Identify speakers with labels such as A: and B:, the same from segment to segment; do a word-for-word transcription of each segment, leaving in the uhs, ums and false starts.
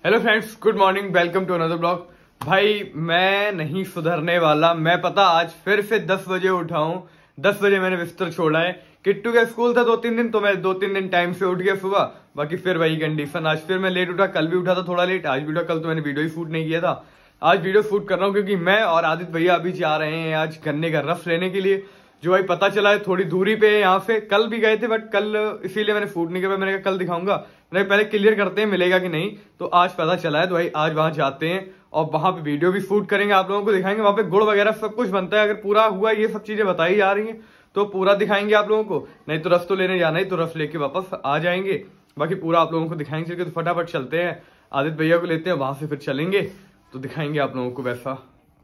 A: Hello friends, good morning, welcome to another blog. भाई मैं नहीं सुधरने वाला। मैं पता आज फिर से दस बजे उठा हूँ। दस बजे मैंने बिस्तर छोड़ा है। किट्टू का स्कूल था दो तीन दिन, तो मैं दो तीन दिन टाइम से उठ गया सुबह। बाकी फिर वही कंडीशन, आज फिर मैं लेट उठा। कल भी उठा था थोड़ा लेट, आज भी उठा। कल तो मैंने वीडियो ही शूट नहीं किया था, आज वीडियो शूट कर रहा हूँ क्योंकि मैं और आदित्य भैया अभी जा रहे हैं आज गन्ने का रस लेने के लिए। जो भाई पता चला है थोड़ी दूरी पे है यहाँ से। कल भी गए थे बट कल इसीलिए मैंने शूट नहीं किया। मैंने कहा कल दिखाऊंगा, मैंने पहले क्लियर करते हैं मिलेगा कि नहीं। तो आज पता चला है तो भाई आज वहां जाते हैं और वहां पे वीडियो भी शूट करेंगे, आप लोगों को दिखाएंगे। वहां पे गुड़ वगैरह सब कुछ बनता है। अगर पूरा हुआ ये सब चीजें बताई जा रही है तो पूरा दिखाएंगे आप लोगों को। नहीं तो रस तो लेने जाना ही, तो रस लेके वापस आ जाएंगे। बाकी पूरा आप लोगों को दिखाएंगे। तो फटाफट चलते हैं, आदित्य भैया को लेते हैं, वहां से फिर चलेंगे तो दिखाएंगे आप लोगों को वैसा।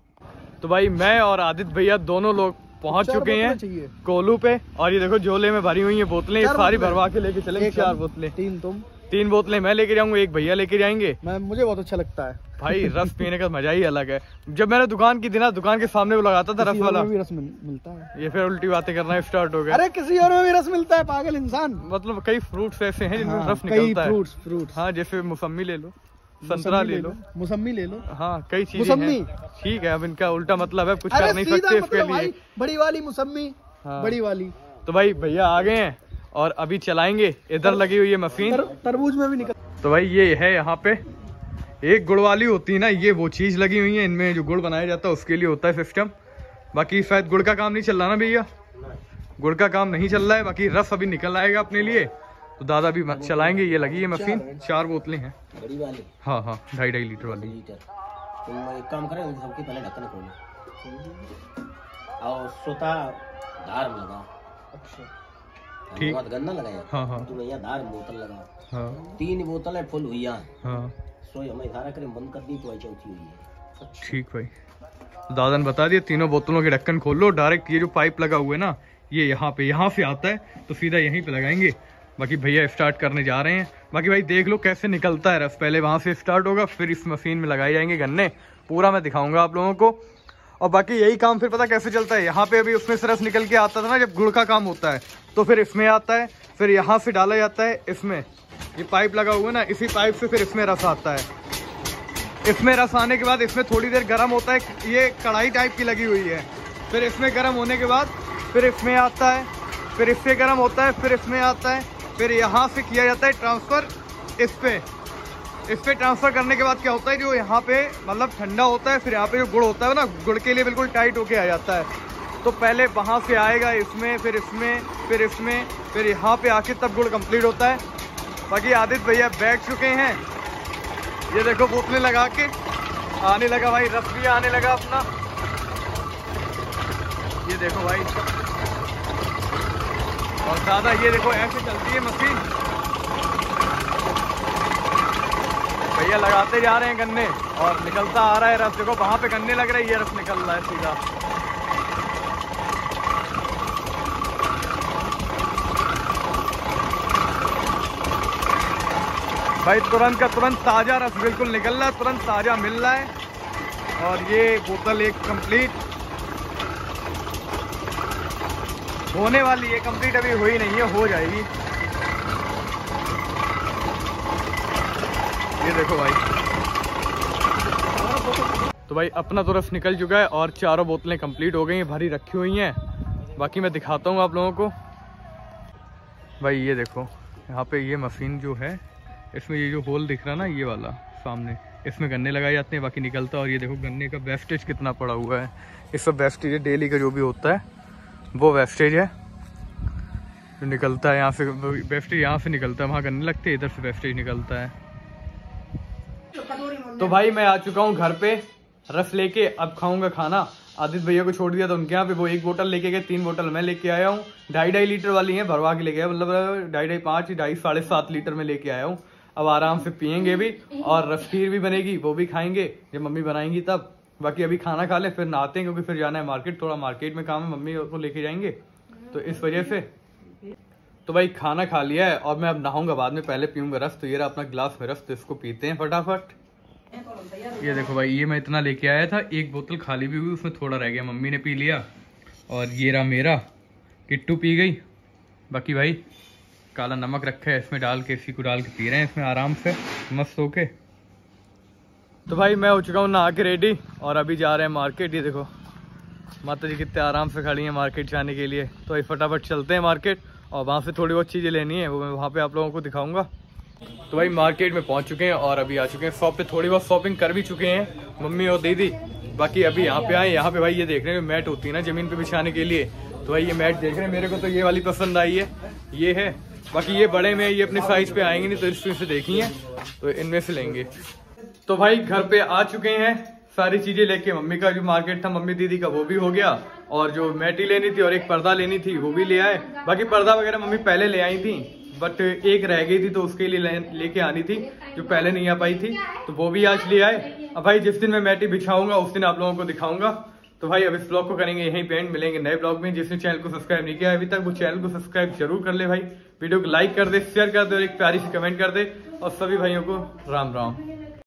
A: तो भाई मैं और आदित्य भैया दोनों लोग पहुंच चुके हैं कोलू पे। और ये देखो झोले में भरी हुई है बोतलें, ये सारी भरवा के लेके चलेंगे। चार बोतलें,
B: तीन तुम,
A: तीन बोतलें मैं लेके जाऊंगा, एक भैया लेके जाएंगे।
B: मैं मुझे बहुत अच्छा लगता है
A: भाई रस पीने का मजा ही अलग है। जब मैंने दुकान की थी ना, दुकान के सामने वो लगाता था रस वाला।
B: भी रस मिलता है।
A: ये फिर उल्टी बातें करना स्टार्ट हो गया।
B: अरे किसी और में भी रस मिलता है, पागल इंसान।
A: मतलब कई फ्रूट्स ऐसे हैं जिनमें
B: हाँ,
A: रस निकलता है।
B: फ्रूट्स फ्रूट्स
A: हाँ, जैसे मौसम्मी ले लो, संतरा ले लो,
B: मौसम्मी ले लो।
A: हाँ कई चीजें हैं। ठीक है, अब इनका उल्टा मतलब है, कुछ कर नहीं सकते इसके लिए।
B: बड़ी वाली मौसम्मी,
A: हाँ।
B: बड़ी वाली।
A: तो भाई भैया आ गए हैं और अभी चलाएंगे। इधर लगी हुई है मशीन,
B: तरबूज में भी निकल।
A: तो भाई ये है यहाँ पे एक गुड़ वाली होती है ना, ये वो चीज लगी हुई है। इनमें जो गुड़ बनाया जाता है उसके लिए होता है सिस्टम। बाकी शायद गुड़ का काम नहीं चल रहा ना भैया, गुड़ का काम नहीं चल रहा है। बाकी रस अभी निकल आएगा अपने लिए, तो दादा भी चलाएंगे। ये लगी है मशीन, चार बोतलें हैं
C: बड़ी वाली।
A: हाँ हाँ ढाई ढाई लीटर वाली।
C: लीटर तुम एक काम करें, सबके पहले ढक्कन खोलो और सोता धार में लगा। अच्छा
A: ठीक,
C: गन्ना लगाया। हाँ हाँ तुम यहाँ धार में बोतल लगा। हाँ तीन बोतलें फुल हुई है। हाँ सो हमें धारा करें बंद कर दी तो आई चौथी हुई है।
A: ठीक भाई, दादा ने बता दिया तीनों बोतलों के ढक्कन खोल लो। डायरेक्ट ये जो पाइप लगा हुआ है ना, ये यहाँ पे यहाँ से आता है तो सीधा यहीं पे लगाएंगे। बाकी भैया स्टार्ट करने जा रहे हैं। बाकी भाई देख लो कैसे निकलता है रस। पहले वहां से स्टार्ट होगा, फिर इस मशीन में लगाए जाएंगे गन्ने। पूरा मैं दिखाऊंगा आप लोगों को। और बाकी यही काम फिर पता कैसे चलता है, यहाँ पे अभी उसमें से रस निकल के आता था ना जब गुड़ का काम होता है, तो फिर इसमें आता है, फिर यहाँ से डाला जाता है इसमें। ये पाइप लगा हुआ है ना, इसी पाइप से फिर इसमें रस आता है। इसमें रस आने के बाद इसमें थोड़ी देर गर्म होता है, ये कढ़ाई टाइप की लगी हुई है। फिर इसमें गर्म होने के बाद फिर इसमें आता है, फिर इससे गर्म होता है, फिर इसमें आता है, फिर यहाँ से किया जाता है ट्रांसफर इस पे। इस पे ट्रांसफर करने के बाद क्या होता है, जो यहाँ पे मतलब ठंडा होता है, फिर यहाँ पे जो गुड़ होता है ना, गुड़ के लिए बिल्कुल टाइट होके आ जाता है। तो पहले वहाँ से आएगा इसमें, फिर इसमें, फिर इसमें, फिर यहाँ पे आके तब गुड़ कंप्लीट होता है। बाकी आदित्य भैया बैठ चुके हैं, ये देखो बोतलें लगा के आने लगा भाई, रस भी आने लगा अपना। ये देखो भाई, और दादा ये देखो ऐसे चलती है मशीन। भैया लगाते जा रहे हैं गन्ने और निकलता आ रहा है रस। देखो वहां पे गन्ने लग रहे हैं, ये रस निकल रहा है सीधा। भाई तुरंत का तुरंत ताजा रस बिल्कुल निकल रहा है, तुरंत ताजा मिल रहा है। और ये बोतल एक कंप्लीट होने वाली है, कंप्लीट अभी हुई नहीं है, हो जाएगी। ये देखो भाई, तो भाई अपना तो रस निकल चुका है और चारों बोतलें कंप्लीट हो गई हैं, भरी रखी हुई हैं। बाकी मैं दिखाता हूँ आप लोगों को। भाई ये देखो यहाँ पे ये मशीन जो है, इसमें ये जो होल दिख रहा है ना, ये वाला सामने, इसमें गन्ने लगाए जाते हैं, बाकी निकलता है। और ये देखो गन्ने का वेस्टेज कितना पड़ा हुआ है। इस सब वेस्टेज है, डेली का जो भी होता है वो वेस्टेज है जो निकलता है यहाँ से। वेस्टेज यहाँ से निकलता है, वहाँ गन्ने लगते हैं, इधर से वेस्टेज निकलता है। तो भाई मैं आ चुका हूँ घर पे रस लेके, अब खाऊंगा खाना। आदित्य भैया को छोड़ दिया था उनके यहाँ पे, वो एक बोतल लेके गए, तीन बोतल मैं लेके आया हूँ। ढाई ढाई लीटर वाली है, भरवा के लेके आया, मतलब ढाई ढाई पाँच ढाई साढ़े सात लीटर में लेके आया हूँ। अब आराम से पियेंगे भी, और रस खीर भी बनेगी, वो भी खाएंगे जब मम्मी बनाएंगी तब। बाकी अभी खाना खा ले फिर नहाते हैं, क्योंकि फिर जाना है मार्केट, थोड़ा मार्केट में काम है, मम्मी को लेके जाएंगे तो इस वजह से। तो भाई खाना खा लिया है और मैं अब नहाऊंगा बाद में, पहले पीऊंगा रस। तो ये रहा अपना गिलास में रस, तो इसको पीते हैं फटाफट। ये देखो भाई, ये मैं इतना लेके आया था, एक बोतल खाली भी हुई, उसमें थोड़ा रह गया, मम्मी ने पी लिया। और ये रहा मेरा, किट्टू पी गई। बाकी भाई काला नमक रखा है, इसमें डाल के, इसी को डाल के पी रहे हैं इसमें आराम से मस्त होके। तो भाई मैं हो चुका हूँ नहा के रेडी और अभी जा रहे हैं मार्केट। ये देखो माता जी कितने आराम से खड़ी हैं मार्केट जाने के लिए। तो भाई फटाफट चलते हैं मार्केट और वहाँ से थोड़ी बहुत चीज़ें लेनी है, वो मैं वहाँ पे आप लोगों को दिखाऊंगा। तो भाई मार्केट में पहुँच चुके हैं और अभी आ चुके हैं शॉप पे। थोड़ी बहुत शॉपिंग कर भी चुके हैं मम्मी और दीदी। बाकी अभी यहाँ पे आए, यहाँ पे भाई ये देख रहे हैं मैट होती है ना ज़मीन पे बिछाने के लिए। तो भाई ये मैट देख रहे हैं, मेरे को तो ये वाली पसंद आई है, ये है। बाकी ये बड़े में ये अपने साइज पे आएंगे नहीं, तो इसमें से देखी है तो इनमें से लेंगे। तो भाई घर पे आ चुके हैं सारी चीजें लेके। मम्मी का जो मार्केट था मम्मी दीदी का वो भी हो गया, और जो मैटी लेनी थी और एक पर्दा लेनी थी वो भी ले आए। बाकी पर्दा वगैरह मम्मी पहले ले आई थी, बट एक रह गई थी तो उसके लिए लेके आनी थी जो पहले नहीं आ पाई थी, तो वो भी आज ले आए। अब भाई जिस दिन मैं मैटी बिछाऊंगा उस दिन आप लोगों को दिखाऊंगा। तो भाई अब इस ब्लॉग को करेंगे यहीं पे एंड, मिलेंगे नए ब्लॉग में। जिसने चैनल को सब्सक्राइब नहीं किया अभी तक वो चैनल को सब्सक्राइब जरूर कर ले भाई। वीडियो को लाइक कर दे, शेयर कर दे और एक प्यारी सी कमेंट कर दे। और सभी भाइयों को राम राम।